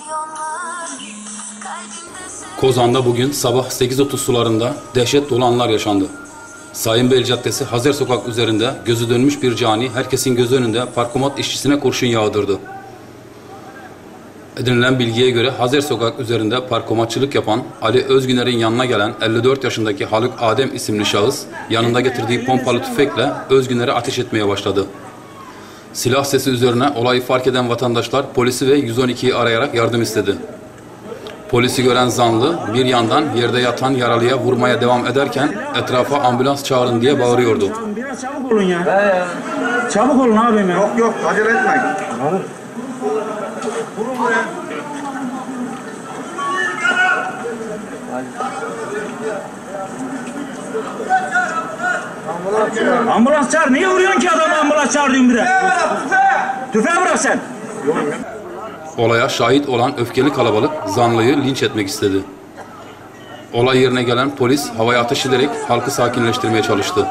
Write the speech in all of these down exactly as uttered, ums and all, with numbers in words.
Kozan'da bugün sabah sekiz otuz sularında dehşet dolu anlar yaşandı. Sayınbeyli Caddesi Hazer Sokak üzerinde gözü dönmüş bir cani herkesin gözü önünde parkomat işçisine kurşun yağdırdı. Edinilen bilgiye göre Hazer Sokak üzerinde parkomatçılık yapan Ali Özgüner'in yanına gelen elli dört yaşındaki Haluk Adem isimli şahıs yanında getirdiği pompalı tüfekle Özgüner'e ateş etmeye başladı. Silah sesi üzerine olayı fark eden vatandaşlar polisi ve yüz on ikiyi arayarak yardım istedi. Polisi gören zanlı bir yandan yerde yatan yaralıya vurmaya devam ederken etrafa ambulans çağırın diye bağırıyordu. Biraz çabuk olun ya. He ya. Çabuk olun abim ya. Yok yok acele etmeyin. Abi. Vurun buraya. Ambulans çağır. Niye vuruyorsun ki adamı ambulans çağır diyorsun bir de? Tüfeği bırak sen. Olaya şahit olan öfkeli kalabalık zanlıyı linç etmek istedi. Olay yerine gelen polis havaya ateş ederek halkı sakinleştirmeye çalıştı.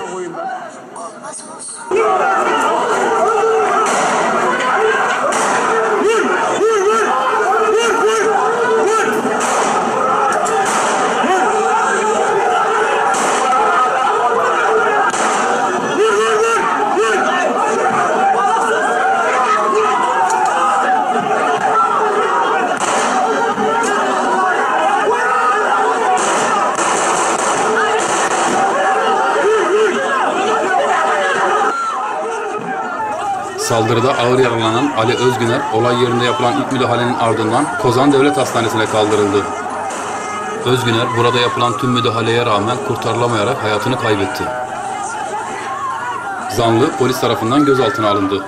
Saldırıda ağır yaralanan Ali Özgüner, olay yerinde yapılan ilk müdahalenin ardından Kozan Devlet Hastanesi'ne kaldırıldı. Özgüner, burada yapılan tüm müdahaleye rağmen kurtarılamayarak hayatını kaybetti. Zanlı polis tarafından gözaltına alındı.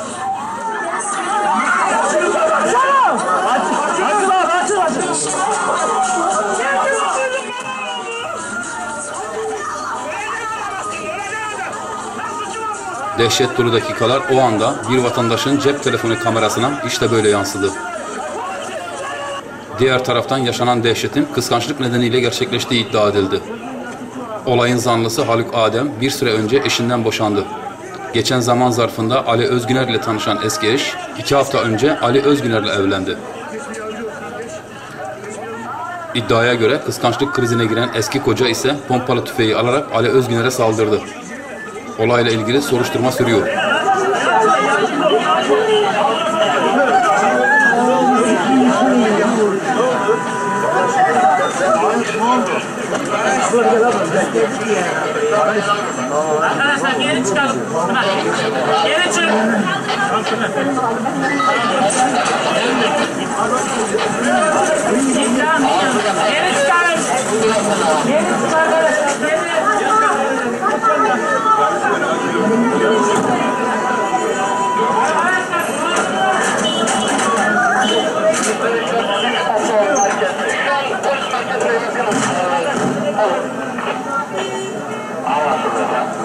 Dehşet dolu dakikalar o anda bir vatandaşın cep telefonu kamerasına işte böyle yansıdı. Diğer taraftan yaşanan dehşetin kıskançlık nedeniyle gerçekleştiği iddia edildi. Olayın zanlısı Haluk Adem bir süre önce eşinden boşandı. Geçen zaman zarfında Ali Özgüner ile tanışan eski eş, iki hafta önce Ali Özgüner ile evlendi. İddiaya göre kıskançlık krizine giren eski koca ise pompalı tüfeği alarak Ali Özgüner'e saldırdı. Olayla ilgili soruşturma sürüyor. Arkadaşlar geri çıkalım. Geri çık. Geri çıkalım. Geri çık arkadaşlar. Geri. Anlaşıldı.